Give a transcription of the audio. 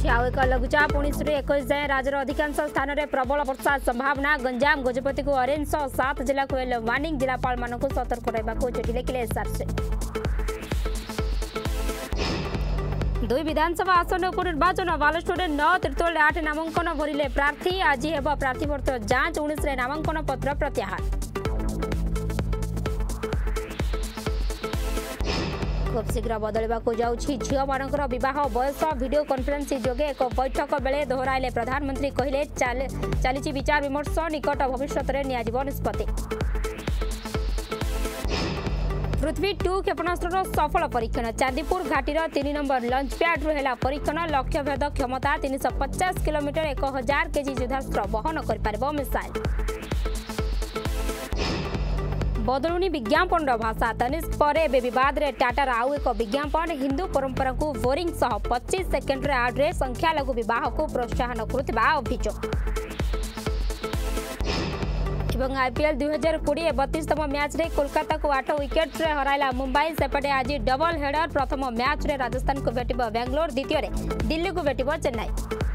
आउ एक लघुचाप 19 ରୁ 21 जाए राज्यर अधिकांश स्थान में प्रबल वर्षा संभावना। गंजाम गजपति को ऑरेंज 7 जिला को येलो वार्निंग। जिलापाल मानक सतर्क रहा चिठी लिखिले एसआरसी। 2 विधानसभा आसन उपनिर्वाचन बालेश्वर 9 तिर्तोल 8 नामांकन भरिले प्रार्थी। आज हेब प्रार्थीपत्र जांच 19 रे नामांकन पत्र प्रत्याहार। खूब शीघ्र बदलवाक जाउछि झियो मानकर विवाह बयस। वीडियो कॉन्फ्रेंसिंग जोगे एक बैठक बेले दोहराइले प्रधानमंत्री कहले चली विचार विमर्श निकट भविष्य में नियाजिब निष्पत्ति। पृथ्वी 2 क्षेपणास्त्र सफल परीक्षण। चांदीपुर घाटीर 3 नंबर लंच पैड रु है परीक्षण। लक्ष्यभेद क्षमता 350 किलोमीटर 1000 केजी युद्धास्त्र वहन कर मिसाइल। बदलुनी विज्ञापन भाषा। तनिष्क पर विवाद रे टाटार आउ एक विज्ञापन। हिंदू परंपरा को बोरिंग सह 25 सेकेंड आड रे संख्यालघु विवाह को प्रोत्साहन करुवा अभियोग। आईपीएल 2020 32तम मैच रे कोलकाता को 8 विकेट रे हराइला मुंबई। सेपटे आज डबल हेडर। प्रथम मैच रे राजस्थान को भेटिबो बेंगलोर। द्वितीय रे दिल्ली को भेटिबो चेन्नई।